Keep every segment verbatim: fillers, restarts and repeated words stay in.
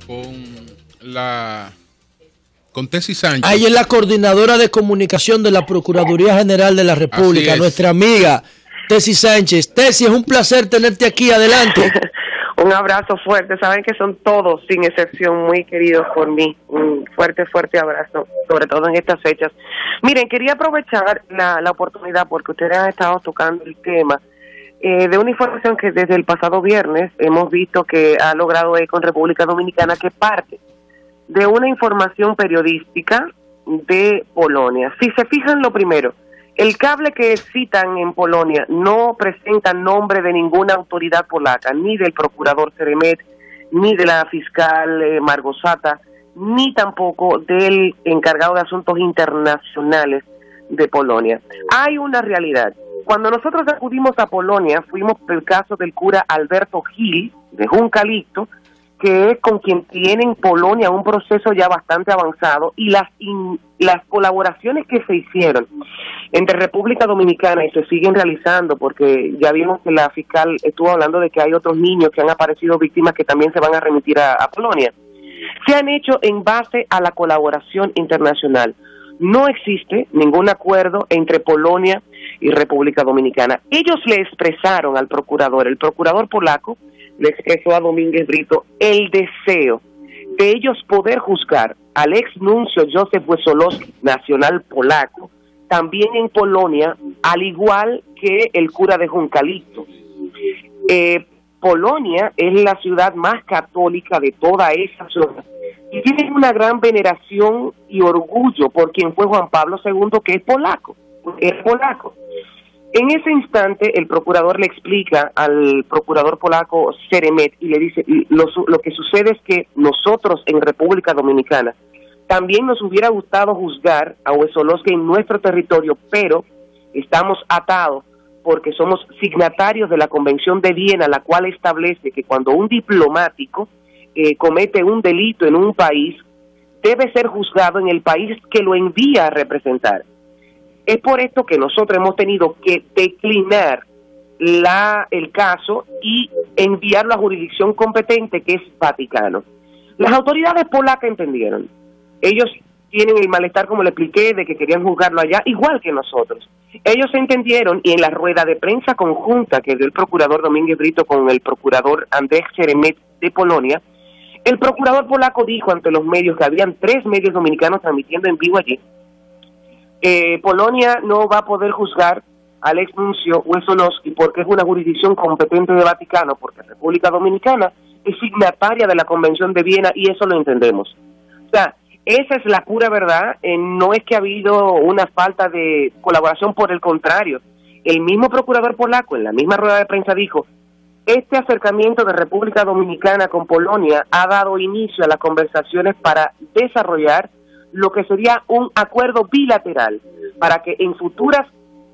con la con Tessie Sánchez. Ella es la coordinadora de comunicación de la Procuraduría General de la República, nuestra amiga Tessie Sánchez. Tessie, es un placer tenerte aquí. Adelante. Un abrazo fuerte. Saben que son todos, sin excepción, muy queridos por mí. Un fuerte, fuerte abrazo, sobre todo en estas fechas. Miren, quería aprovechar la, la oportunidad, porque ustedes han estado tocando el tema eh, de una información que desde el pasado viernes hemos visto que ha logrado eco en República Dominicana, que parte de una información periodística de Polonia. Si se fijan, lo primero, el cable que citan en Polonia no presenta nombre de ninguna autoridad polaca, ni del procurador Ceremet, ni de la fiscal eh, Margosata, ni tampoco del encargado de asuntos internacionales de Polonia. Hay una realidad. Cuando nosotros acudimos a Polonia, fuimos por el caso del cura Alberto Gil, de Juncalito, que es con quien tiene en Polonia un proceso ya bastante avanzado, y las in, las colaboraciones que se hicieron entre República Dominicana y se siguen realizando, porque ya vimos que la fiscal estuvo hablando de que hay otros niños que han aparecido víctimas que también se van a remitir a, a Polonia, se han hecho en base a la colaboración internacional. No existe ningún acuerdo entre Polonia y República Dominicana. Ellos le expresaron al procurador, el procurador polaco le expresó a Domínguez Brito el deseo de ellos poder juzgar al ex nuncio Joseph Wesolowski, nacional polaco, también en Polonia, al igual que el cura de Juncalito. Eh, Polonia es la ciudad más católica de toda esa zona y tienen una gran veneración y orgullo por quien fue Juan Pablo segundo, que es polaco, es polaco. En ese instante, el procurador le explica al procurador polaco Ceremet y le dice, lo, lo que sucede es que nosotros en República Dominicana también nos hubiera gustado juzgar a Wesolowski en nuestro territorio, pero estamos atados porque somos signatarios de la Convención de Viena, la cual establece que cuando un diplomático eh, comete un delito en un país, debe ser juzgado en el país que lo envía a representar. Es por esto que nosotros hemos tenido que declinar la, el caso y enviarlo a la jurisdicción competente, que es Vaticano. Las autoridades polacas entendieron. Ellos tienen el malestar, como le expliqué, de que querían juzgarlo allá, igual que nosotros. Ellos entendieron, y en la rueda de prensa conjunta que dio el procurador Domínguez Brito con el procurador Andrzej Ceremet de Polonia, el procurador polaco dijo ante los medios, que habían tres medios dominicanos transmitiendo en vivo allí, Eh, Polonia no va a poder juzgar al ex nuncio Wesolowski porque es una jurisdicción competente de Vaticano, porque República Dominicana es signataria de la Convención de Viena y eso lo entendemos. O sea, esa es la pura verdad. Eh, no es que ha habido una falta de colaboración, por el contrario. El mismo procurador polaco en la misma rueda de prensa dijo, este acercamiento de República Dominicana con Polonia ha dado inicio a las conversaciones para desarrollar lo que sería un acuerdo bilateral para que en futuras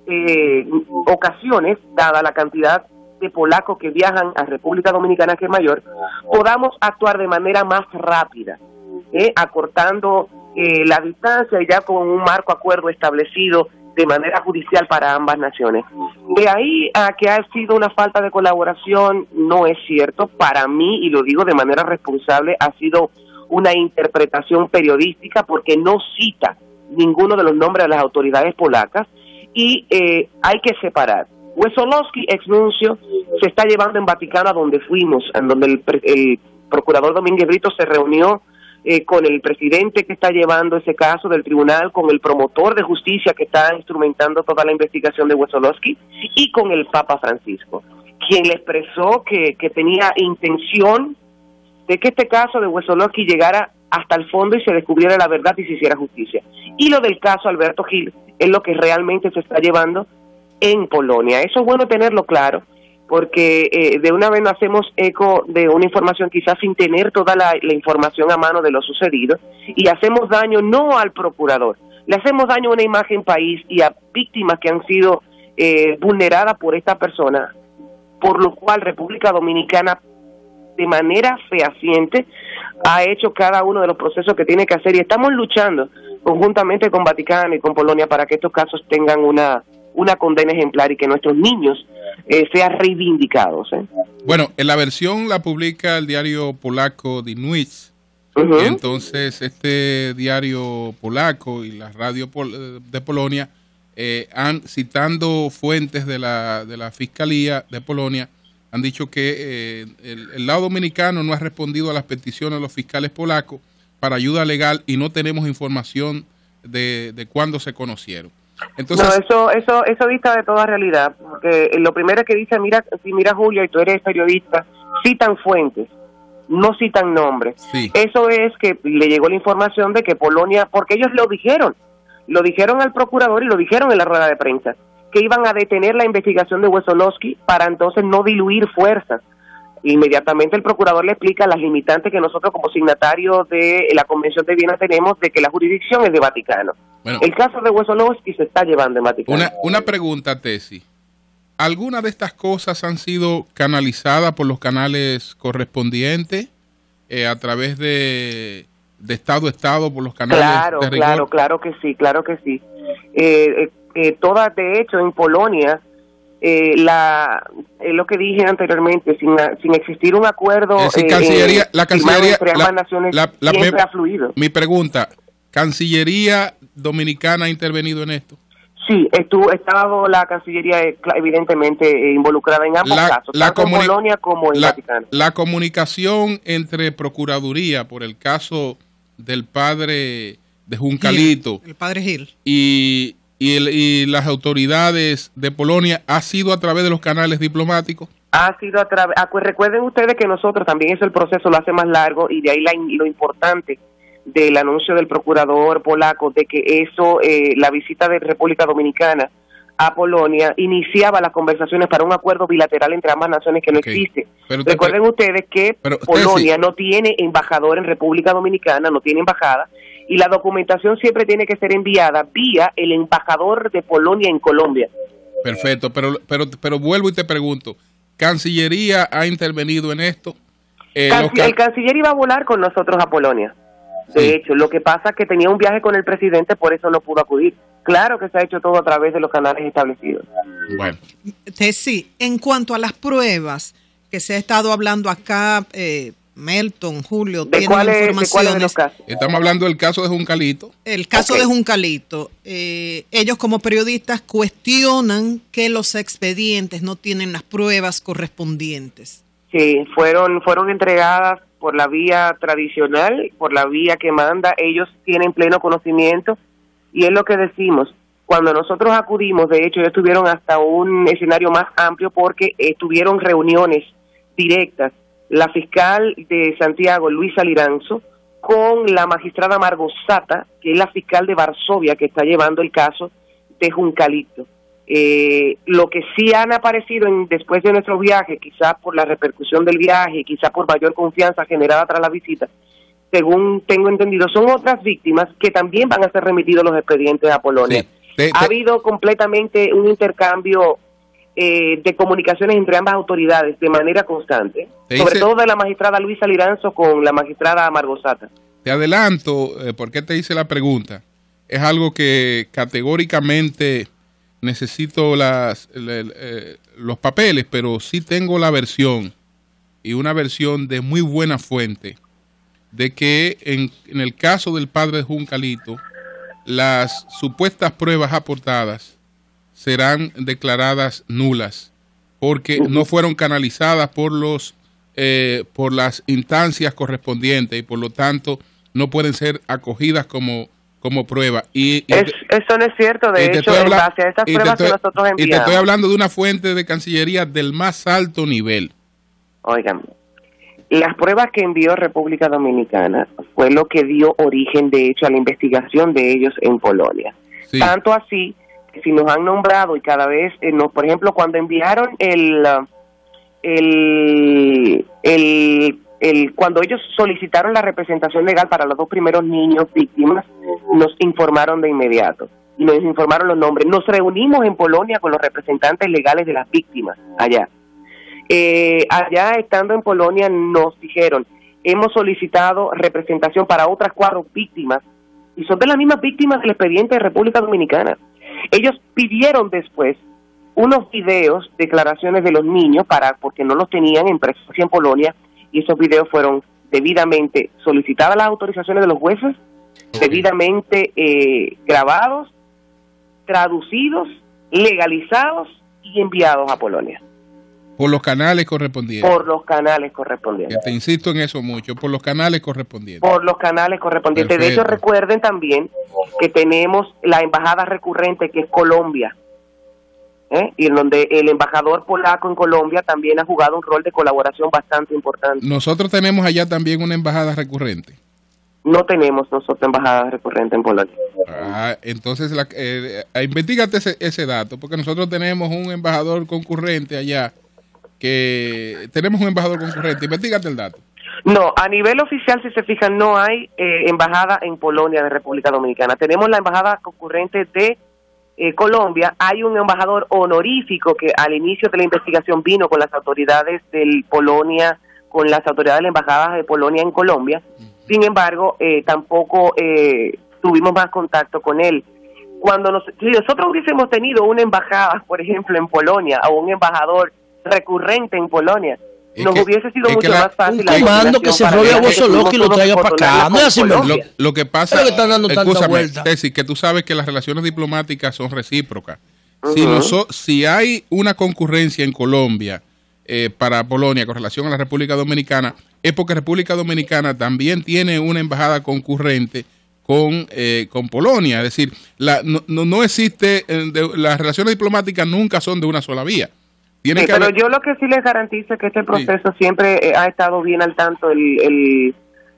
eh, ocasiones, dada la cantidad de polacos que viajan a República Dominicana, que es mayor, podamos actuar de manera más rápida, eh, acortando eh, la distancia y ya con un marco acuerdo establecido de manera judicial para ambas naciones. De ahí a que ha sido una falta de colaboración, no es cierto. Para mí, y lo digo de manera responsable, ha sido una interpretación periodística porque no cita ninguno de los nombres de las autoridades polacas y eh, hay que separar. Wesolowski, ex nuncio, se está llevando en Vaticano, a donde fuimos, en donde el, el procurador Domínguez Brito se reunió eh, con el presidente que está llevando ese caso del tribunal, con el promotor de justicia que está instrumentando toda la investigación de Wesolowski y con el Papa Francisco, quien le expresó que, que tenía intención de que este caso de Wesolowski llegara hasta el fondo y se descubriera la verdad y se hiciera justicia. Y lo del caso Alberto Gil es lo que realmente se está llevando en Polonia. Eso es bueno tenerlo claro, porque eh, de una vez nos hacemos eco de una información quizás sin tener toda la, la información a mano de lo sucedido, y hacemos daño no al procurador, le hacemos daño a una imagen país y a víctimas que han sido eh, vulneradas por esta persona, por lo cual República Dominicana de manera fehaciente ha hecho cada uno de los procesos que tiene que hacer, y estamos luchando conjuntamente con Vaticano y con Polonia para que estos casos tengan una una condena ejemplar y que nuestros niños eh, sean reivindicados. ¿eh? Bueno, en la versión la publica el diario polaco Die News, Uh-huh. Y entonces este diario polaco y la radio pol de Polonia eh, han, citando fuentes de la, de la Fiscalía de Polonia, han dicho que eh, el, el lado dominicano no ha respondido a las peticiones de los fiscales polacos para ayuda legal y no tenemos información de, de cuándo se conocieron. Entonces, no, eso, eso, eso dista de toda realidad, porque lo primero que dice, mira, si mira Julio y tú eres periodista, citan fuentes, no citan nombres. Sí. Eso es que le llegó la información de que Polonia, porque ellos lo dijeron, lo dijeron al procurador y lo dijeron en la rueda de prensa, que iban a detener la investigación de Wesolowski para entonces no diluir fuerzas. Inmediatamente el procurador le explica las limitantes que nosotros como signatarios de la Convención de Viena tenemos de que la jurisdicción es de Vaticano. Bueno, el caso de Wesolowski se está llevando en Vaticano. Una, una pregunta, Tessy. ¿Algunas de estas cosas han sido canalizadas por los canales correspondientes eh, a través de, de Estado a Estado, por los canales claro, de rigor? Claro, claro que sí, claro que sí. Eh, eh, eh, todas, de hecho, en Polonia, eh, la eh, lo que dije anteriormente, sin, sin existir un acuerdo, es decir, Cancillería, eh, la Cancillería, entre ambas la, naciones, la, la, siempre me, ha fluido. Mi pregunta, ¿Cancillería Dominicana ha intervenido en esto? Sí, estuvo, estaba la Cancillería evidentemente involucrada en ambos la, casos, la tanto en Polonia como en la, Vaticano. La comunicación entre Procuraduría por el caso del padre de Juncalito, Gil, el padre Gil, y, y, el, y las autoridades de Polonia ha sido a través de los canales diplomáticos. Ha sido a través, recuerden ustedes que nosotros también eso el proceso lo hace más largo y de ahí la, lo importante del anuncio del procurador polaco de que eso, eh, la visita de República Dominicana a Polonia iniciaba las conversaciones para un acuerdo bilateral entre ambas naciones que no okay. existe. Pero te, Recuerden pero, ustedes que pero, Polonia sí. no tiene embajador en República Dominicana, no tiene embajada, y la documentación siempre tiene que ser enviada vía el embajador de Polonia en Colombia. Perfecto, pero pero pero vuelvo y te pregunto, ¿Cancillería ha intervenido en esto? Eh, Canc el canciller iba a volar con nosotros a Polonia. De sí. hecho, lo que pasa es que tenía un viaje con el presidente, por eso no pudo acudir. Claro que se ha hecho todo a través de los canales establecidos. Bueno. Sí, en cuanto a las pruebas que se ha estado hablando acá, eh, Melton, Julio, ¿de cuáles informaciones? De los casos? Estamos hablando del caso de Juncalito. El caso okay. de Juncalito. Eh, ellos como periodistas cuestionan que los expedientes no tienen las pruebas correspondientes. Sí, fueron, fueron entregadas por la vía tradicional, por la vía que manda, ellos tienen pleno conocimiento y es lo que decimos. Cuando nosotros acudimos, de hecho, ellos tuvieron hasta un escenario más amplio porque eh, tuvieron reuniones directas, la fiscal de Santiago, Luisa Liranzo, con la magistrada Margot Sata, que es la fiscal de Varsovia que está llevando el caso de Juncalito. Eh, lo que sí han aparecido en, después de nuestro viaje, quizás por la repercusión del viaje, quizás por mayor confianza generada tras la visita, según tengo entendido, son otras víctimas que también van a ser remitidos los expedientes a Polonia. Sí. Te, te... Ha habido completamente un intercambio eh, de comunicaciones entre ambas autoridades de manera constante, sobre hice... todo de la magistrada Luisa Liranzo con la magistrada Margot Sata. Te adelanto, eh, ¿por qué te hice la pregunta? Es algo que categóricamente necesito las, le, eh, los papeles, pero sí tengo la versión, y una versión de muy buena fuente, de que en, en el caso del padre de Juncalito, las supuestas pruebas aportadas serán declaradas nulas, porque no fueron canalizadas por los eh, por las instancias correspondientes y por lo tanto no pueden ser acogidas como como prueba. Y, y es, eso no es cierto, de hecho, en base a estas pruebas estoy, que nosotros enviamos. Y te estoy hablando de una fuente de Cancillería del más alto nivel. Oigan, las pruebas que envió República Dominicana fue lo que dio origen, de hecho, a la investigación de ellos en Polonia. Sí. Tanto así, que si nos han nombrado y cada vez, eh, nos, por ejemplo, cuando enviaron el, el, el El, cuando ellos solicitaron la representación legal para los dos primeros niños víctimas, nos informaron de inmediato y nos informaron los nombres. Nos reunimos en Polonia con los representantes legales de las víctimas allá. Eh, allá, estando en Polonia, nos dijeron, hemos solicitado representación para otras cuatro víctimas y son de las mismas víctimas del expediente de República Dominicana. Ellos pidieron después unos videos, declaraciones de los niños, para porque no los tenían en presencia en Polonia, y esos videos fueron debidamente solicitadas las autorizaciones de los jueces, debidamente eh, grabados, traducidos, legalizados y enviados a Polonia. Por los canales correspondientes. Por los canales correspondientes. Que te insisto en eso mucho, por los canales correspondientes. Por los canales correspondientes. Perfecto. De hecho, recuerden también que tenemos la embajada recurrente, que es Colombia, ¿eh? y en donde el embajador polaco en Colombia también ha jugado un rol de colaboración bastante importante. Nosotros tenemos allá también una embajada recurrente. No tenemos nosotros embajada recurrente en Polonia. Ah, entonces, la, eh, investígate ese, ese dato, porque nosotros tenemos un embajador concurrente allá, que tenemos un embajador concurrente. Investígate el dato. No, a nivel oficial, si se fijan, no hay eh, embajada en Polonia de República Dominicana. Tenemos la embajada concurrente de eh, Colombia. Hay un embajador honorífico que al inicio de la investigación vino con las autoridades de Polonia, con las autoridades de la embajada de Polonia en Colombia. Uh-huh. Sin embargo, eh, tampoco eh, tuvimos más contacto con él. Cuando nos, si nosotros hubiésemos tenido una embajada, por ejemplo, en Polonia, o un embajador recurrente en Polonia, es nos que, hubiese sido mucho la, más fácil. Un comando que se robe a Bosolok y lo traiga para acá. No es así, lo, lo que pasa es que están dando tanta vuelta. Es decir, que tú sabes que las relaciones diplomáticas son recíprocas. Uh-huh. Si, no so, si hay una concurrencia en Colombia eh, para Polonia con relación a la República Dominicana, es porque República Dominicana también tiene una embajada concurrente con eh, con Polonia. Es decir, la, no, no, no existe, eh, de, las relaciones diplomáticas nunca son de una sola vía. Sí, pero haber... yo lo que sí les garantizo es que este proceso sí. siempre eh, ha estado bien al tanto el, el,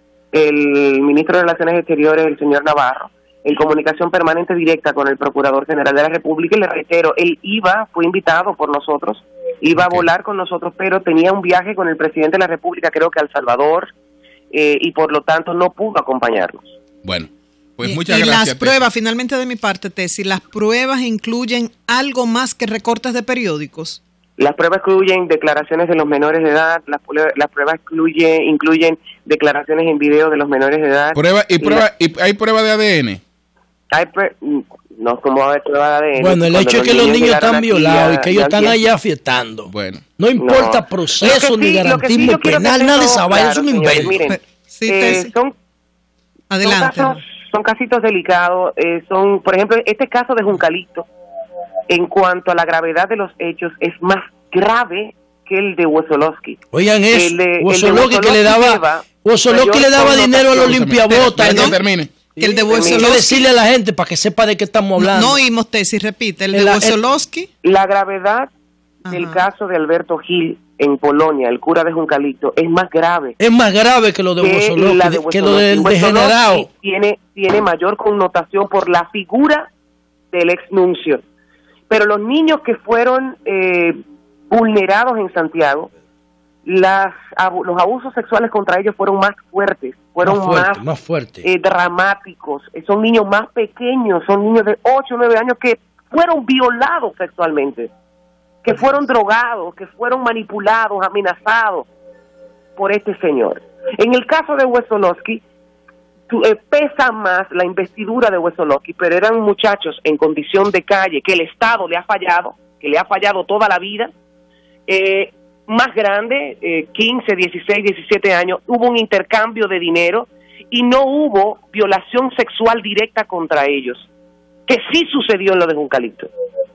el ministro de Relaciones Exteriores, el señor Navarro, en comunicación permanente directa con el Procurador General de la República, y le reitero, él iba, fue invitado por nosotros, iba okay. a volar con nosotros, pero tenía un viaje con el presidente de la República, creo que a El Salvador, eh, y por lo tanto no pudo acompañarnos. Bueno, pues y, muchas y gracias. Y las pruebas, finalmente de mi parte, Tessy, ¿las pruebas incluyen algo más que recortes de periódicos? Las pruebas incluyen declaraciones de los menores de edad, las, las pruebas incluye, incluyen declaraciones en video de los menores de edad. ¿Prueba, y, prueba, la, ¿Y hay prueba de A D N? Hay pre, no, ¿cómo va a haber prueba de A D N? Bueno, el hecho es que los niños están violados y que ellos están allá fiestando. Bueno. No importa no. proceso ni sí, garantismo sí penal, nada de esa vaina, es un invento. Miren, sí, eh, son, Adelante. Son, casos, son casitos delicados, eh, son, por ejemplo, este caso de Juncalito, en cuanto a la gravedad de los hechos, es más grave que el de Wosolowski. Oigan eso, Wosolowski que le daba, Wosolowski le daba dinero a los limpiabotas. No termine. Que el de Wosolowski. Hay que decirle a la gente para que sepa de qué estamos hablando. No oímos, Tessy, repite, el de Wosolowski. La gravedad Ajá. del caso de Alberto Gil en Polonia, el cura de Juncalito, es más grave. Es más grave que lo de Wosolowski, que lo del degenerado. Tiene, tiene mayor connotación por la figura del exnuncio. Pero los niños que fueron eh, vulnerados en Santiago, las abu los abusos sexuales contra ellos fueron más fuertes, fueron más, fuerte, más, más fuerte. eh, dramáticos. Son niños más pequeños, son niños de ocho o nueve años que fueron violados sexualmente, que fueron drogados, que fueron manipulados, amenazados por este señor. En el caso de Wosolowski, Eh, pesa más la investidura de Wosolowski, pero eran muchachos en condición de calle que el Estado le ha fallado, que le ha fallado toda la vida, eh, más grande, eh, quince, dieciséis, diecisiete años, hubo un intercambio de dinero y no hubo violación sexual directa contra ellos, que sí sucedió en lo de Juncalito.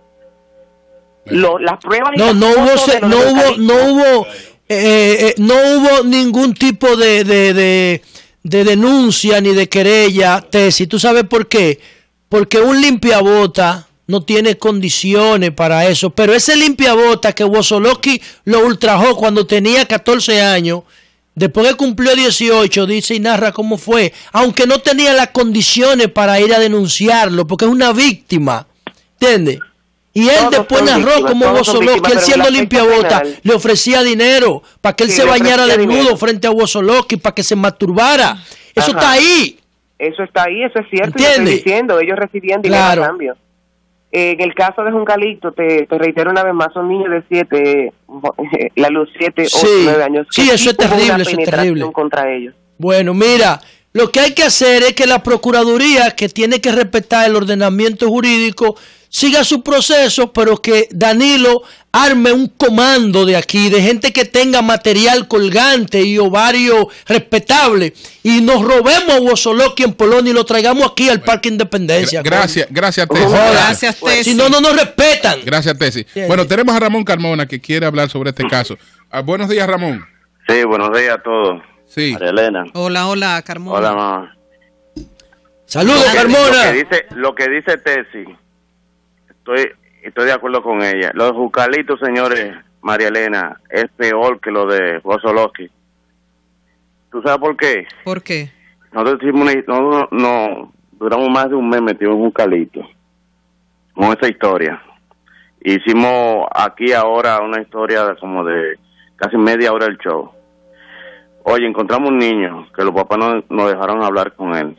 Lo, las pruebas no, no hubo, se, no, hubo no hubo eh, eh, no hubo ningún tipo de, de, de de denuncia ni de querella, Tessy. ¿Tú sabes por qué? Porque un limpiabota no tiene condiciones para eso, pero ese limpiabota que Wosolowski lo ultrajó cuando tenía catorce años, después que cumplió dieciocho, dice y narra cómo fue, aunque no tenía las condiciones para ir a denunciarlo, porque es una víctima, ¿entiendes? Y él todos después narró como Wosolowski, él siendo limpiabota, le ofrecía dinero para que él sí, se bañara desnudo dinero. frente a Wosolowski, para que se masturbara. Eso Ajá. está ahí. Eso está ahí, eso es cierto. Yo estoy diciendo, ellos recibían dinero claro. a cambio. Eh, en el caso de Juncalito, te, te reitero una vez más, son niños de siete, la luz siete, ocho, sí. nueve años. Sí, eso es terrible, eso es terrible. Contra ellos. Bueno, mira, lo que hay que hacer es que la Procuraduría, que tiene que respetar el ordenamiento jurídico, siga su proceso, pero que Danilo arme un comando de aquí, de gente que tenga material colgante y ovario respetable, y nos robemos a Wozolowski en Polonia y lo traigamos aquí al Parque Independencia. Gracias, gracias, Tessy. Gracias, Tessy. Si no, no nos respetan. Gracias, Tessy. Bueno, tenemos a Ramón Carmona que quiere hablar sobre este caso. Ah, buenos días, Ramón. Sí, buenos días a todos. Sí. María Elena. Hola, hola, Carmona. Hola, mamá. Saludos, Lo que- Carmona. Lo que dice, lo que dice Tessy, estoy, estoy de acuerdo con ella. Los eucaliptos, señores, María Elena, es peor que lo de Wozolowski. ¿Tú sabes por qué? ¿Por qué? Nosotros hicimos una, no, no, duramos más de un mes metidos en un eucalipto con esa historia. Hicimos aquí ahora una historia como de casi media hora del show. Oye, encontramos un niño que los papás no nos dejaron hablar con él.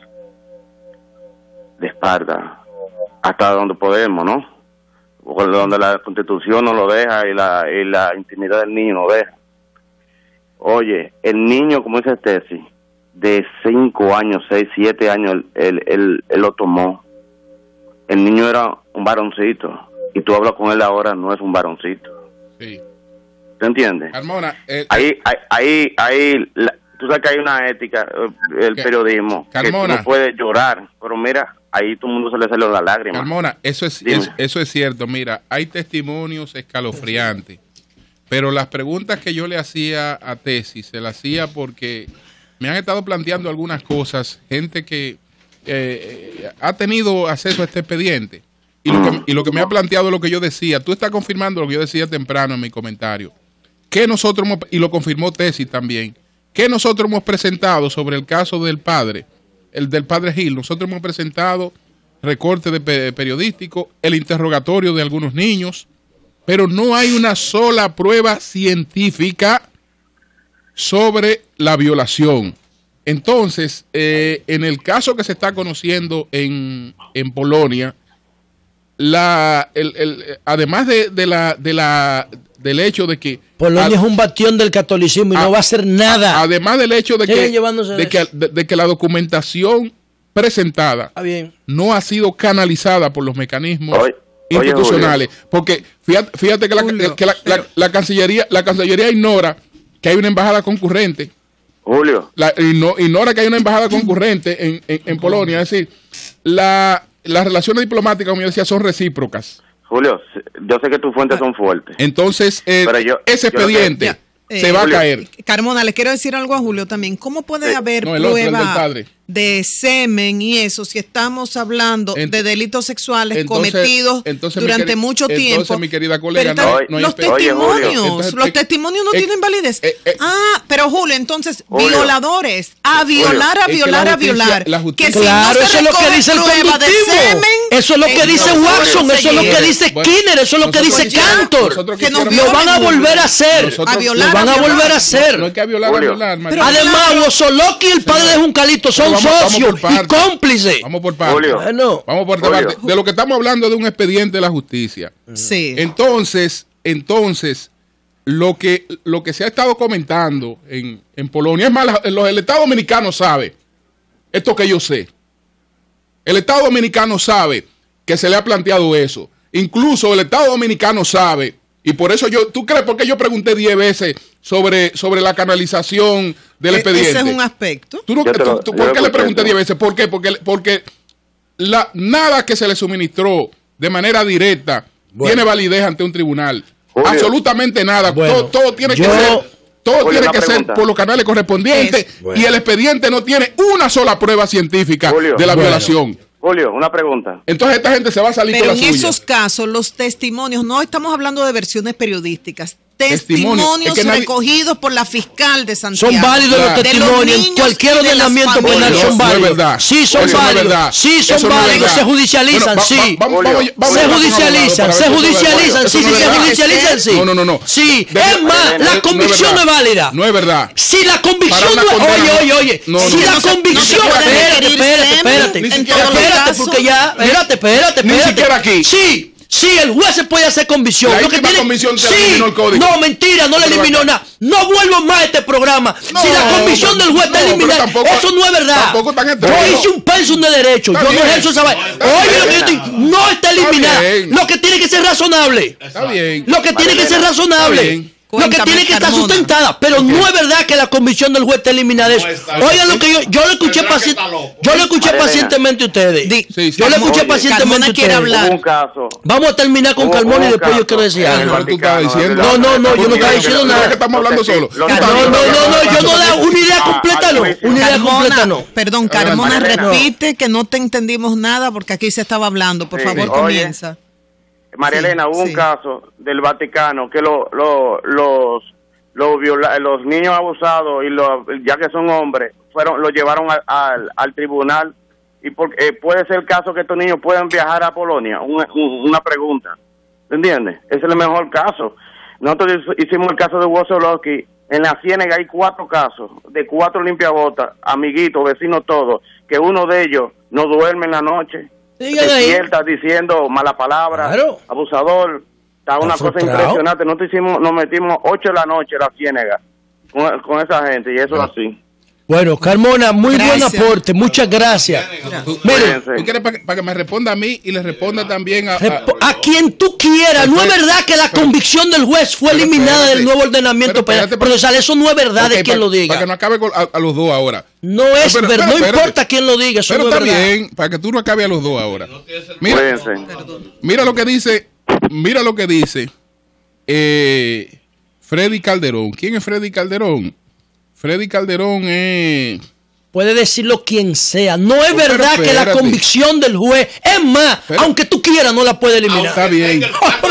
De espalda, hasta donde podemos, ¿no? Porque donde la Constitución no lo deja y la, y la intimidad del niño no deja. Oye, el niño, como dice Tessy, de cinco años, seis, siete años, él, él, él, él lo tomó. El niño era un varoncito, y tú hablas con él ahora, no es un varoncito. Sí. ¿Te entiendes? Carmona, eh, Ahí, ahí, ahí, ahí la- tú sabes que hay una ética, eh, el ¿Qué? periodismo, que tú Carmona. no puedes llorar, pero mira, ahí todo el mundo se le salió la lágrima. Carmona, eso es, Dime. es- eso es cierto. Mira, hay testimonios escalofriantes, pero las preguntas que yo le hacía a Tessy, se las hacía porque me han estado planteando algunas cosas, gente que eh, eh, ha tenido acceso a este expediente. Y lo, que, y lo que me ha planteado es lo que yo decía. Tú estás confirmando lo que yo decía temprano en mi comentario. Que nosotros, hemos- y lo confirmó Tessy también, que nosotros hemos presentado sobre el caso del padre, el del padre Gil. Nosotros hemos presentado recortes de pe- periodístico, el interrogatorio de algunos niños, pero no hay una sola prueba científica sobre la violación. Entonces, eh, en el caso que se está conociendo en, en Polonia, la, el, el, además de, de la, de la, del hecho de que Polonia al- es un bastión del catolicismo y a- no va a hacer nada. además del hecho de Siguen que, llevándose de, de que, eso. de, de que la documentación presentada Está bien. no ha sido canalizada por los mecanismos Oye, oye, institucionales, porque fíjate, fíjate que, la, Julio, que la, la- pero- la cancillería la cancillería ignora que hay una embajada concurrente, Julio, la, igno- ignora que hay una embajada concurrente en, en, en Polonia, es decir, la, las relaciones diplomáticas, como yo decía, son recíprocas. Julio, yo sé que tus fuentes son fuertes. Entonces, eh, Pero yo- ese yo lo que- expediente Ya, eh, se va Julio, a caer. Carmona, le quiero decir algo a Julio también. ¿Cómo puede Sí. haber No, el otro, el del prueba padre. de semen y eso si estamos hablando Ent- de delitos sexuales entonces- cometidos entonces, mi durante queri- mucho entonces, tiempo? mi querida colega, Pero no- están- no hay los espe- Oye, Julio. testimonios, Entonces, los eh, testimonios no eh, tienen validez. eh, eh, ah, pero Julio, entonces Julio. violadores, a violar, a Es que violar, la a violar. justicia- la justicia- Que si Claro, no se eso es lo que recoge dice el prueba de conductivo. semen, Eso es lo que dice entonces Watson, puede eso es lo seguir. que dice Bueno, Skinner, eso es lo que nosotros- dice ya, Cantor. nosotros que nos quisiéramos- Lo van a violen, volver a Julio. hacer. Nosotros- A violar, Lo van a violar. volver a hacer. No hay que violar, Julio. a violar, María. Pero- Además, Wozolowski y el padre de Juncalito son Pero vamos- vamos socios por y partes. cómplices. Vamos por partes. Julio. Bueno, Vamos por Julio. parte. De lo que estamos hablando es de un expediente de la justicia. Sí. Entonces, entonces, lo que, lo que se ha estado comentando en, en Polonia, es más, la- los- el Estado Dominicano sabe esto que yo sé. El Estado Dominicano sabe que se le ha planteado eso. Incluso el Estado Dominicano sabe, y por eso yo, ¿tú crees por qué yo pregunté diez veces sobre, sobre la canalización del E- expediente? Ese es un aspecto. ¿Tú no- Yo te lo- tú- tú- yo ¿Por lo qué le escuché, pregunté ¿no? diez veces? ¿Por qué? Porque, porque la, nada que se le suministró de manera directa Bueno. tiene validez ante un tribunal. Julio. Absolutamente nada. Bueno, todo, todo tiene yo- que ser, todo Julio, tiene una que ser pregunta. por los canales correspondientes. Es- Bueno. Y el expediente no tiene una sola prueba científica Julio. de la Bueno. violación. Julio, una pregunta. Entonces esta gente se va a salir Pero con en la suya. esos casos, los testimonios, no estamos hablando de versiones periodísticas, Testimonios. testimonios Es que nadie- recogidos por la fiscal de Santiago. son válidos Claro. los De los testimonios en niños cualquier y de las ordenamiento penal, familias. son No, no es válidos. verdad. Sí, son Eso no es válidos. verdad. Sí, son Eso no es válidos. verdad. Se judicializan, Bueno, va- sí. va- vamos- Julio. vamos- vamos Se a hablar con un abogado judicializan, para se ver si eso es judicializan, verdad. sí, Eso sí, no es se verdad. judicializan, sí. No, no, no, no. Sí, De- es más, no, la no es convicción no es verdad. válida. No es verdad. Si la convicción Para no una es... condena, Oye, oye, oye. no, si no. la No se- convicción... no se puede espérate, requerir espérate, semen espérate. en Espérate, todos los espérate, casos. porque ya... Espérate, espérate, Ni espérate. siquiera aquí. Sí. Sí, el juez se puede hacer convicción. La Lo que última tiene, convicción te sí, eliminó el código. no, mentira, no le Pero eliminó acá- nada. No vuelvo más a este programa. No, si la convicción del juez está no, pero eliminada, tampoco- eso no es verdad. tampoco tan Yo extremo. hice un pensum de derecho. Está yo bien. no ejerzo esa vaina. Está Oye, bien. lo que yo estoy, no está eliminada. bien. Lo que tiene que ser razonable. Está bien. Lo que tiene que ser Está razonable. bien. Lo que Cuéntame, tiene que estar Carmona. sustentada. Pero no es verdad que la convicción del juez está eliminada de eso. Oigan lo que yo, yo lo escuché Tendrá que paci- estar loco. yo lo escuché Marilena. pacientemente a ustedes. Di- Sí, sí. Yo lo escuché Oye, pacientemente a Carmona quiere ustedes. hablar. Hubo un caso. Vamos a terminar con Hubo- Carmona y hubo un después yo caso quiero decir en el algo. Pero tú estabas Vaticano, diciendo. No, no, no, yo no estaba diciendo nada. Es que estamos hablando solo. Lo No, que- no, no, no, yo no da una idea Ah, completa, no. al juicio. Una idea completa, Carmona, no. perdón, Adelante. Carmona, Marilena. repite que no te entendimos nada porque aquí se estaba hablando. Por Sí. favor, Oye. comienza. María Sí, Elena, hubo sí. un caso del Vaticano que lo, lo- los los, viola- los niños abusados y los ya que son hombres fueron los llevaron al, al, al tribunal y por, eh, puede ser el caso que estos niños puedan viajar a Polonia. Un- un- una pregunta, ¿entiendes? Ese es el mejor caso. Nosotros hiz- hicimos el caso de Wosolowski. En la Ciénega hay cuatro casos de cuatro limpiabotas, amiguitos, vecinos todos, que uno de ellos no duerme en la noche. Sigan ahí. Despierta diciendo mala palabra, Claro. abusador. Está una Está cosa frustrado. impresionante. Nosotros hicimos, nos metimos ocho de la noche en la Ciénega con, con esa gente y eso es así. Bueno, Carmona, muy Gracias. buen aporte, muchas gracias. Tú, Mire, Cuídense. ¿tú quieres para que, pa' que me responda a mí y le responda también a... a- Repo- a quien tú quieras, no es Perfecto. verdad que la Pero- convicción del juez fue pero eliminada espérate. del nuevo ordenamiento Pero penal espérate, procesal. Eso no es verdad Ok, de quien pa- lo diga. Para que no acabe con- a, a los dos ahora. No es Pero- verdad, no espérate. importa quién lo diga, eso Pero no es está verdad. bien, para que tú no acabe a los dos ahora. Mira, Cuídense. mira lo que dice, mira lo que dice eh, Freddy Calderón. ¿Quién es Freddy Calderón? Freddy Calderón es... Puede decirlo quien sea. No es Oh, pero verdad que la espérate. convicción del juez, es más, Pero- aunque tú quieras, no la puede eliminar. Está bien.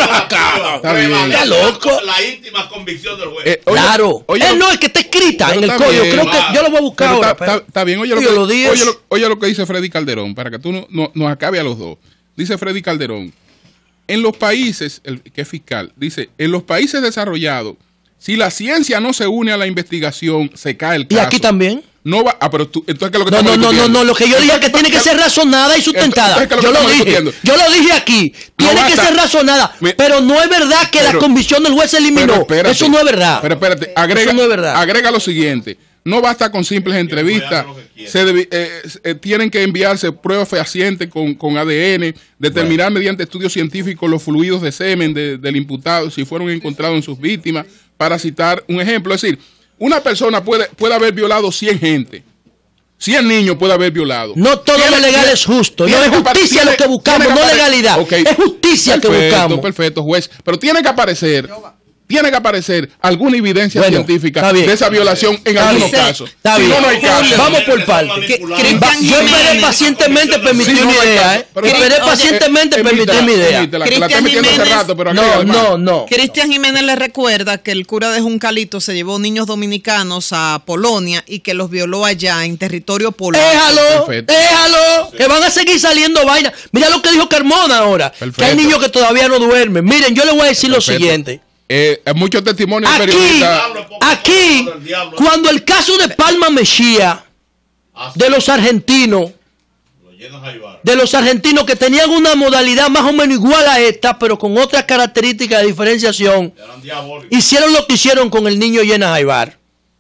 Está bien. Está loco. La íntima convicción del juez. Eh, oye, Claro. oye Eh, lo- no, es que está escrita pero en el está código. bien. Creo que yo lo voy a buscar Pero ahora. está, pero- está- está bien, oye lo, Yo que, lo dije. oye, lo, oye lo que dice Freddy Calderón, para que tú no, no- nos acabe a los dos. Dice Freddy Calderón, en los países, el que es fiscal, dice, en los países desarrollados, si la ciencia no se une a la investigación, se cae el Y caso. aquí también. No va, ah, pero tú, entonces, ¿qué es lo que No, estamos no, no, no, discutiendo? no, lo que yo dije es que tiene que ser razonada y sustentada. Entonces, ¿qué es lo que Yo lo estamos dije, discutiendo? yo lo dije aquí. Tiene que basta. ser razonada, Mi- pero no es verdad que la Pero- convicción del juez se eliminó. Pero espérate, Eso no es verdad. Pero espérate, agrega, Eso no es verdad. agrega lo siguiente. No basta con simples entrevistas. lo que quiera. Se debi- eh, eh, tienen que enviarse pruebas fehacientes con, con A D N, determinar mediante estudios científicos los fluidos de semen de- del imputado, si fueron encontrados en sus víctimas, para citar un ejemplo. Es decir, una persona puede, puede haber violado cien gente. cien niños puede haber violado. No todo Tiene- lo legal tiene- es justo. No tiene es que apar- justicia tiene- lo que buscamos, tiene no apare- legalidad. Ok. Es justicia que Perfecto, buscamos. Perfecto, juez. Pero tiene que aparecer, tiene que aparecer alguna evidencia Bueno, científica está bien. de esa violación en Está algunos bien. casos. Está Si bien. no, no hay caso. Vamos por parte. Que- Va- Cristian Yo esperé Jiménez. pacientemente permitir Sí, no, mi no hay idea, caso. ¿eh? Pero- Esperé Oye, pacientemente Eh, permitir permítela, mi idea. permítela, que la Cristian está metiendo hace Jiménez. rato, pero No, agrégale más. no, no. Cristian Jiménez le recuerda que el cura de Juncalito se llevó niños dominicanos a Polonia y que los violó allá en territorio polaco. Déjalo, Perfecto. déjalo, que van a seguir saliendo vainas. Mira lo que dijo Carmona ahora, que hay Perfecto. niños que todavía no duermen. Miren, yo le voy a decir lo Perfecto. siguiente. Eh, hay muchos testimonios de Aquí, periodistas. aquí, cuando el caso de Palma Mejía, de los argentinos, Lo llenas a llevar. de los argentinos que tenían una modalidad más o menos igual a esta, pero con otras características de diferenciación, Eran diabólicos. hicieron lo que hicieron con el niño Llena Jaibar.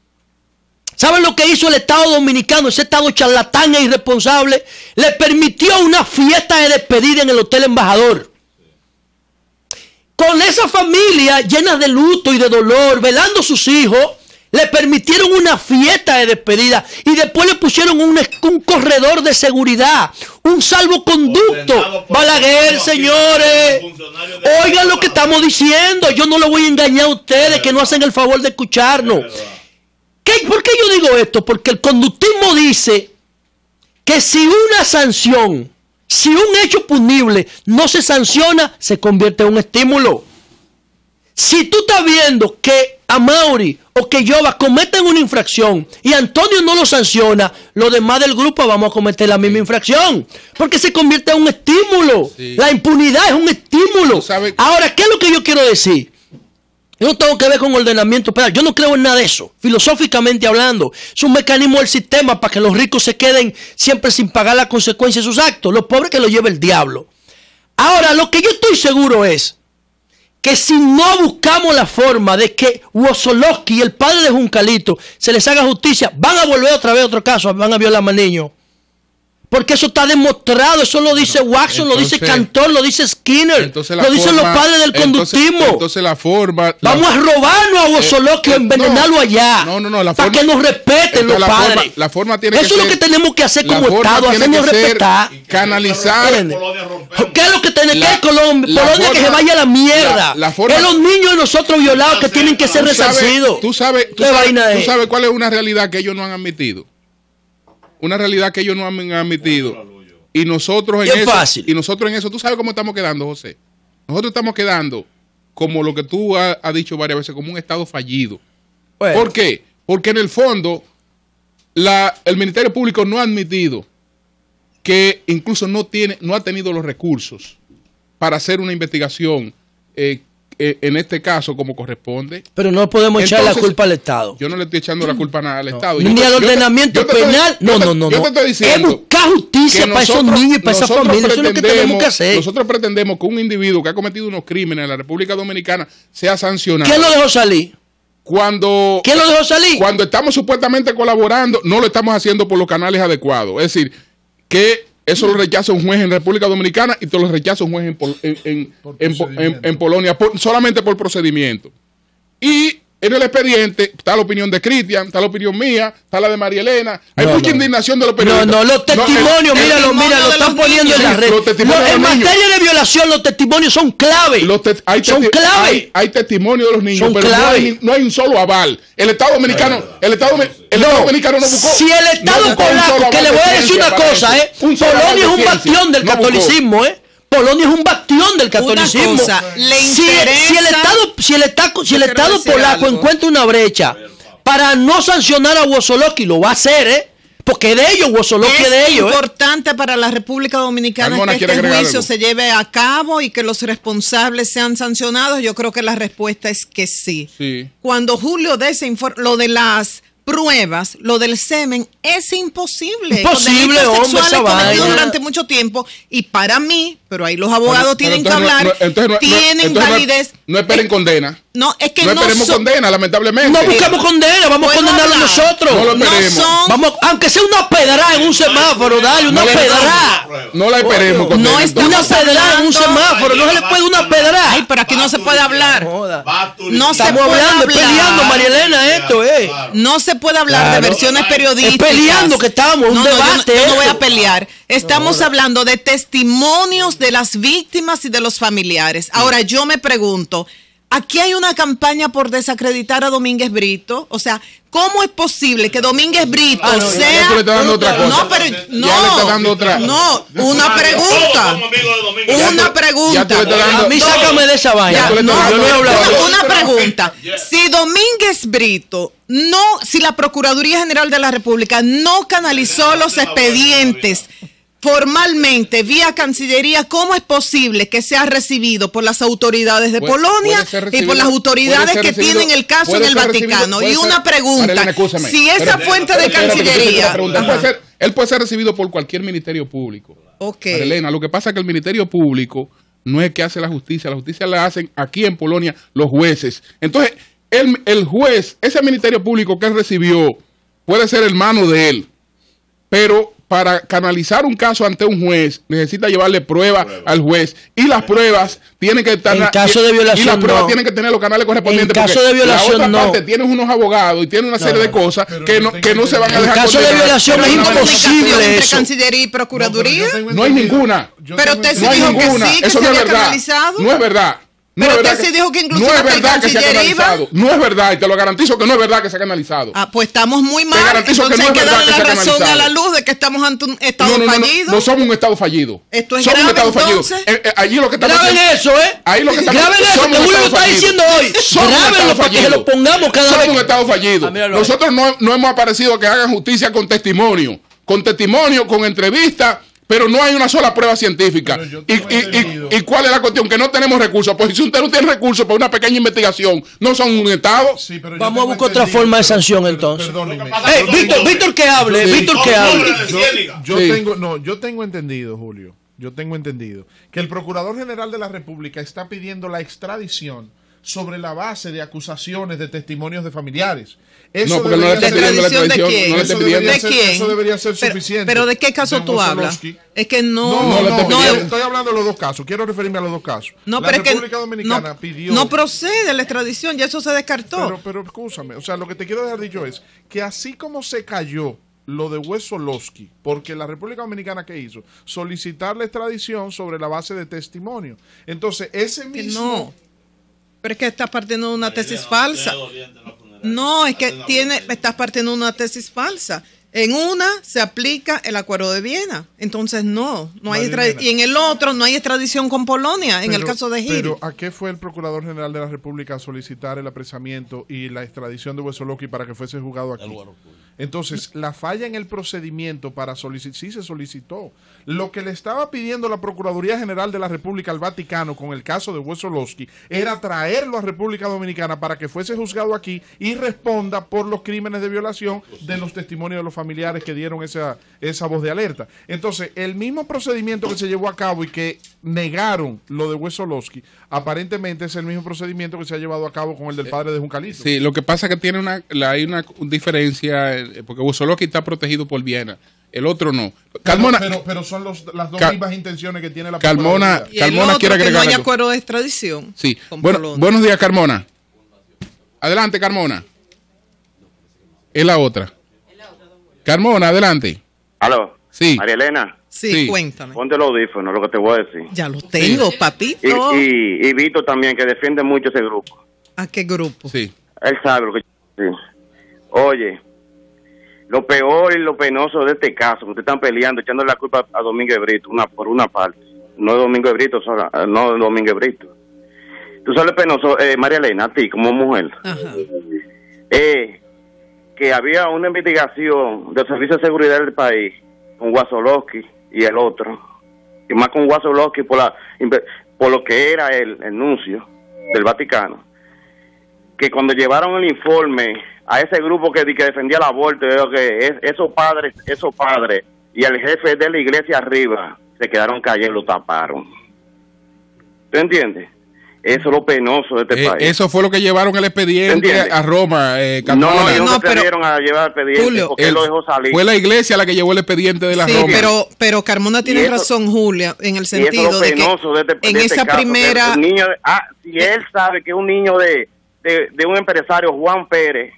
¿Saben lo que hizo el Estado Dominicano? Ese Estado charlatán e irresponsable le permitió una fiesta de despedida en el Hotel Embajador. Con esa familia llena de luto y de dolor, velando a sus hijos, le permitieron una fiesta de despedida y después le pusieron un, un corredor de seguridad, un salvoconducto. Ordenado por Balaguer, el señores, funcionario de- oigan lo que estamos diciendo. Yo no le voy a engañar a ustedes que no hacen el favor de escucharnos. ¿Qué, ¿Por qué yo digo esto? Porque el conductismo dice que si una sanción, si un hecho punible no se sanciona, se convierte en un estímulo. Si tú estás viendo que Amaury o que Yoba cometen una infracción y Antonio no lo sanciona, los demás del grupo vamos a cometer la misma infracción. Porque se convierte en un estímulo. Sí. La impunidad es un estímulo. Tú sabes- Ahora, ¿qué es lo que yo quiero decir? Yo no tengo que ver con ordenamiento penal. Yo no creo en nada de eso. Filosóficamente hablando, es un mecanismo del sistema para que los ricos se queden siempre sin pagar la consecuencia de sus actos. Los pobres que lo lleve el diablo. Ahora, lo que yo estoy seguro es que si no buscamos la forma de que Wozolowski, el padre de Juncalito, se les haga justicia, van a volver otra vez a otro caso, van a violar a niños. Porque eso está demostrado, eso lo dice bueno, Watson, entonces, lo dice Cantor, lo dice Skinner, lo forma, dicen los padres del conductismo. Entonces, entonces la forma... Vamos la, a robarnos a Wozolowski, eh, envenenarlo no, allá. No, no, no. La para forma, que nos respeten los la padres. Forma, la forma tiene eso que es ser, lo que tenemos que hacer como Estado, hacernos respetar. Canalizar... ¿Qué es lo que tiene que hacer Colombia? Colombia forma, que se vaya a la mierda. La, la forma, es los niños de nosotros violados que tienen que ser resarcidos. Tú sabes, tú sabes, tú sabes cuál es una realidad que ellos no han admitido. Una realidad que ellos no han admitido. Y nosotros en eso, fácil. y nosotros en eso, ¿tú sabes cómo estamos quedando, José? Nosotros estamos quedando como lo que tú has ha dicho varias veces, como un Estado fallido. Bueno. ¿Por qué? Porque en el fondo la, el Ministerio Público no ha admitido que incluso no tiene, no ha tenido los recursos para hacer una investigación eh, eh, en este caso como corresponde. Pero no podemos echar la culpa al Estado. Yo no le estoy echando la culpa nada al no. Estado. Ni al ordenamiento penal. No, no, no. Yo te estoy diciendo es buscar justicia para esos niños y para esas familias. Eso es lo que tenemos que hacer. Nosotros pretendemos que un individuo que ha cometido unos crímenes en la República Dominicana sea sancionado. ¿Quién lo dejó salir? Cuando, ¿Quién lo dejó salir? Cuando estamos supuestamente colaborando, no lo estamos haciendo por los canales adecuados. Es decir, que eso lo rechaza un juez en República Dominicana y te lo rechaza un juez en, Pol en, en, en, en, en Polonia, por, solamente por procedimiento. Y en el expediente está la opinión de Cristian, está la opinión mía, está la de María Elena. Hay no, mucha no. indignación de los periodistas. No, no, los testimonios, no, míralo, mira, lo están poniendo en la red. En materia de violación, los testimonios son clave. Los te hay son clave. Hay, hay testimonios de los niños, son pero no hay, no hay un solo aval. El Estado Dominicano, el Estado, el Estado Dominicano no buscó. Si el Estado no polaco, que le voy a decir una cosa, eh, Polonia es un bastión del catolicismo, eh. Polonia es un bastión del catolicismo. Cosa, ¿le si, si el Estado, si el Estado, si el Estado polaco algo. encuentra una brecha para no sancionar a Wozolowski, lo va a hacer, ¿eh? Porque de ellos, Wozolowski es de ellos. Es importante ¿eh? para la República Dominicana Almona que este juicio algo. se lleve a cabo y que los responsables sean sancionados. Yo creo que la respuesta es que sí. sí. Cuando Julio de ese lo de las pruebas, lo del semen es imposible. Imposible, hombre, esa vaina. Durante mucho tiempo y para mí, pero ahí los abogados pero, tienen pero que hablar, no, entonces no, tienen entonces validez. No, no esperen condena. No, es que no, no esperemos son, condena, lamentablemente. No buscamos condena, vamos a condenarlo hablar? nosotros. No lo esperemos. No son, vamos, aunque sea una pedrada en un semáforo, dale, una no pedrada. No la esperemos condena. No está una pedrada en un semáforo, no se le puede una pedrada. Ay, pero aquí no se puede hablar. No se Estamos puede hablando, hablar. peleando, María Elena, esto es. No se puede hablar claro. de versiones periodísticas. Es peleando que estamos, un no, debate. No, yo, no, yo no voy a pelear. Estamos no, hablando de testimonios de las víctimas y de los familiares. Ahora, yo me pregunto, aquí hay una campaña por desacreditar a Domínguez Brito. O sea, ¿cómo es posible que Domínguez Brito ah, no, sea... Ya, ya le está dando otra cosa. No, pero... No, ya le está dando otra... No, una pregunta. Una pregunta. Dando... A mí sácame de esa vaina. No, no, no, no, una pregunta. Si Domínguez Brito... No, si la Procuraduría General de la República no canalizó los expedientes formalmente vía Cancillería, ¿cómo es posible que sea recibido por las autoridades de Polonia y por las autoridades que recibido, tienen el caso en el Vaticano? Y una ser, pregunta, Marilena, si esa pero, fuente pero, de pero, Cancillería... Pero, él, puede ser, él puede ser recibido por cualquier ministerio público. Okay. Marilena, lo que pasa es que el ministerio público no es que hace la justicia, la justicia la hacen aquí en Polonia los jueces. Entonces... El, el juez, ese ministerio público que él recibió, puede ser hermano de él, pero para canalizar un caso ante un juez necesita llevarle pruebas prueba. al juez y las pruebas tienen que estar en caso de violación, y las pruebas no. tienen que tener los canales correspondientes. En caso de violación, la otra no. parte tiene unos abogados y tiene una serie no, de cosas que no, que no se van a dejar. En caso de violación es imposible entre eso. Cancillería y Procuraduría. No, no hay ninguna. Pero usted se no dijo ninguna. que sí, que eso se no había es verdad. canalizado. No es verdad. No pero es usted se dijo que incluso no es verdad que se ha canalizado. No es verdad, y te lo garantizo que no es verdad que se ha canalizado. Ah, pues estamos muy mal. Te garantizo Entonces que no hay es que darle verdad la que se razón ha a la luz de que estamos ante un estado no, no, no, fallido. No, no somos un estado fallido. Esto es somos grave, un estado entonces. fallido. Eh, eh, allí lo que estamos Graben haciendo, eso, ¿eh? Ahí lo que estamos Graben eso, que Julio lo está diciendo hoy. Grábenlo para que se lo pongamos cada somos vez. un estado fallido. Ah, nosotros no, no hemos aparecido que hagan justicia con testimonio. Con testimonio, con entrevista. Pero no hay una sola prueba científica. Y, y, y, ¿Y cuál es la cuestión? Que no tenemos recursos. Pues si usted no tiene recursos para una pequeña investigación, no son un Estado. Sí, pero vamos a buscar otra forma de sanción entonces. Perdóneme. Eh, Víctor, Víctor que hable, sí. Víctor que hable. Yo, yo sí. tengo, no, yo tengo entendido, Julio, yo tengo entendido, que el Procurador General de la República está pidiendo la extradición sobre la base de acusaciones de testimonios de familiares. Eso no, porque no le está pidiendo la extradición. ¿De no le está pidiendo. ¿De quién? Eso debería ser pero, suficiente. ¿Pero de qué caso tú hablas? Es que no... No, no, no, no no estoy hablando de los dos casos. Quiero referirme a los dos casos. No, la pero República es que Dominicana no, pidió... No procede la extradición, ya eso se descartó. Pero, pero, escúchame. O sea, lo que te quiero dejar dicho es que así como se cayó lo de Wesolowski, porque la República Dominicana, ¿qué hizo? Solicitar la extradición sobre la base de testimonio. Entonces, ese mismo... No, pero es que estás partiendo de una tesis falsa. No, es que tiene, estás partiendo de una tesis falsa. En una se aplica el Acuerdo de Viena, entonces no, no hay extradición. Y en el otro no hay extradición con Polonia, en pero, el caso de Gil. Pero ¿a qué fue el Procurador General de la República a solicitar el apresamiento y la extradición de Wesolowski para que fuese juzgado aquí? Entonces, la falla en el procedimiento para solicitar, sí se solicitó. Lo que le estaba pidiendo la Procuraduría General de la República al Vaticano con el caso de Wesolowski era traerlo a República Dominicana para que fuese juzgado aquí y responda por los crímenes de violación de los testimonios de los familiares que dieron esa, esa voz de alerta. Entonces, el mismo procedimiento que se llevó a cabo y que negaron lo de Wesolowski, aparentemente es el mismo procedimiento que se ha llevado a cabo con el del padre de Juncalito. Sí, lo que pasa es que tiene una, la, hay una diferencia, porque Wesolowski está protegido por Viena, el otro no. Carmona, pero, pero, pero son los, las dos Car mismas intenciones que tiene la Carmona. Y el Carmona otro, quiere que agregar no hay algo. acuerdo de extradición. Sí. Bueno, buenos días, Carmona. Adelante, Carmona. Es la otra. Carmona, adelante. ¿Aló? Sí. María Elena. Sí, Sí. cuéntame. Ponte los audífonos, lo que te voy a decir. Ya lo tengo, Y, papito. y, y Vito también, que defiende mucho ese grupo. ¿A qué grupo? Sí. Él sabe lo que... Sí. Oye, lo peor y lo penoso de este caso, que ustedes están peleando, echando la culpa a Domingo Brito, una, por una parte. No de Domingo Brito, sola, no de Domingo Brito. Tú sabes lo penoso, eh, María Elena, a ti como mujer. Ajá. Eh, que había una investigación del Servicio de Seguridad del país con Wesolowski y el otro, y más con Wesolowski por, la, por lo que era el, el nuncio del Vaticano, que cuando llevaron el informe a ese grupo que, que defendía el aborto, que es, esos padres, esos padres y el jefe de la iglesia arriba se quedaron callados y lo taparon. ¿Tú entiendes? Eso es lo penoso de este Eh, país. eso fue lo que llevaron el expediente ¿Entiendes? a Roma. Eh, No, no, Carmona. ellos No, no se pero- atrevieron a llevar el expediente Julio, porque El- él lo dejó salir. Fue la iglesia la que llevó el expediente de la Sí, Roma. pero, pero Carmona tiene Y eso- razón, Julia, en el Y eso es sentido lo de que penoso de este, en de este esa caso, que primera... el niño, ah, si él sabe que un niño de, de, de un empresario, Juan Pérez,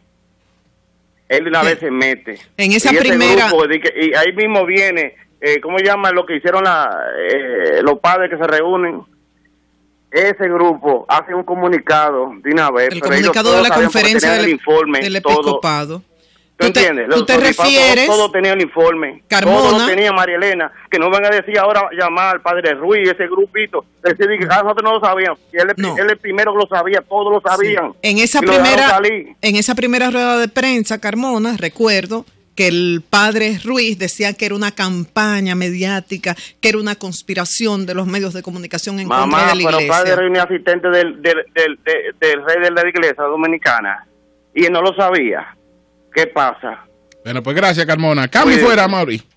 él una Sí. vez se mete. En esa Y ese primera- grupo de que- y ahí mismo viene, eh, ¿cómo llaman lo que hicieron la, eh, los padres que se reúnen? Ese grupo hace un comunicado de una vez. El pero ellos comunicado de todos la sabían porque conferencia tenían del, el informe, del todo. episcopado. ¿Tú ¿Tú te, entiendes? tú Los te obispados, refieres, Todos, todos tenían el informe. Carmona? Todos lo tenía María Elena. Que no van a decir ahora llamar al padre Ruiz, ese grupito. Decir que ah, nosotros no lo sabíamos. Y él, es- No. él es el primero que lo sabía, todos lo sabían. Sí. En esa Y lo dejaron primera salir. en esa primera rueda de prensa, Carmona, recuerdo que el padre Ruiz decía que era una campaña mediática, que era una conspiración de los medios de comunicación en Mamá, contra de la pero iglesia. padre Ruiz es asistente del, del, del, del- del rey de la iglesia dominicana. Y él no lo sabía. ¿Qué pasa? Bueno, pues gracias, Carmona. Cambio Oye. fuera, Mauri.